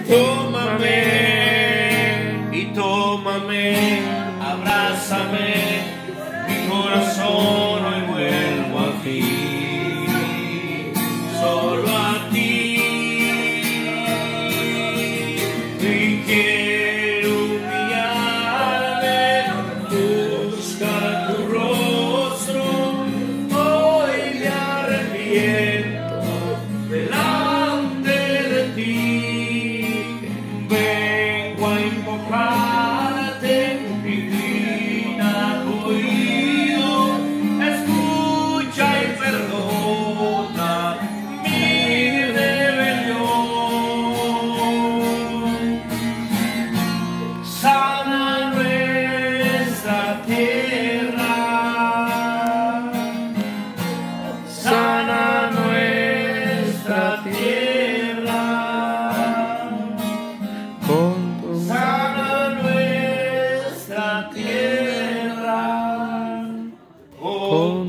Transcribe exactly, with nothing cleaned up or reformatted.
tómame y tómame, abrázame, mi corazón hoy vuelvo a ti, solo a ti. Y quiero humillarme, buscar tu rostro, hoy me arrepiento delante de ti. Vengo a invocarte, inclina tu oído, escucha y perdona mi rebelión. Sana nuestra tierra, sana nuestra tierra, con tu sana nuestra tierra, oh, con